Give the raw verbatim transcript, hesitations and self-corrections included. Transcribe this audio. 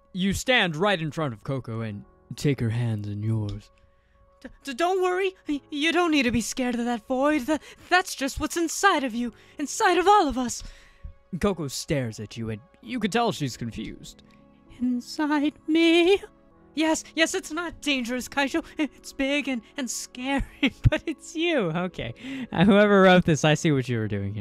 You stand right in front of Coco and take her hands in yours. D d don't worry. You don't need to be scared of that void. That, that's just what's inside of you. Inside of all of us. Coco stares at you, and you can tell she's confused. Inside me? Yes, yes, it's not dangerous, Kaiju. It's big and, and scary, but it's you. Okay. Uh, whoever wrote this, I see what you were doing here.